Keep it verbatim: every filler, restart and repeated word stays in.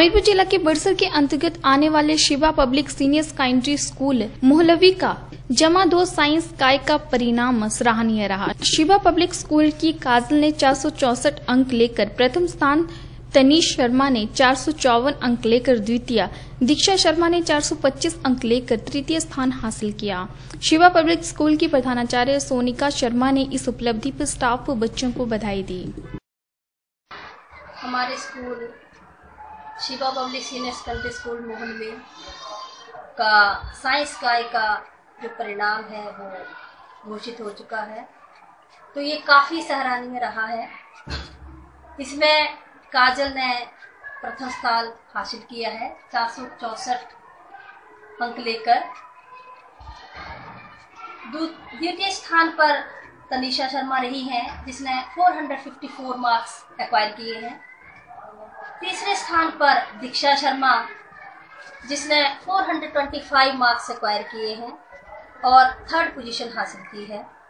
हमीरपुर जिला के बड़सर के अंतर्गत आने वाले Shiva public senior secondary school Mohalvi का जमा दो साइंस काय का परिणाम सराहनीय रहा। शिवा पब्लिक स्कूल की काजल ने चार सौ चौसठ अंक लेकर प्रथम स्थान, तनीश शर्मा ने चार सौ चौवन अंक लेकर द्वितीय, दीक्षा शर्मा ने चार सौ पच्चीस अंक लेकर तृतीय स्थान हासिल किया। शिवा पब्लिक स्कूल की प्रधानाचार्य सोनिका शर्मा ने इस उपलब्धि पर स्टाफ व बच्चों को बधाई दी। हमारे school Shiva public senior secondary school Mohanvi का साइंस काय का जो परिणाम है वो घोषित हो चुका है, तो ये काफ़ी सराहनीय रहा है। इसमें काजल ने प्रथम स्थान हासिल किया है चार सौ चौसठ अंक लेकर। द्वितीय स्थान पर तनीषा शर्मा रही हैं जिसने चार सौ चौवन मार्क्स एक्वायर किए हैं। तीसरे स्थान पर दीक्षा शर्मा जिसने चार सौ पच्चीस मार्क्स एक्वायर किए हैं और थर्ड पोजीशन हासिल की है।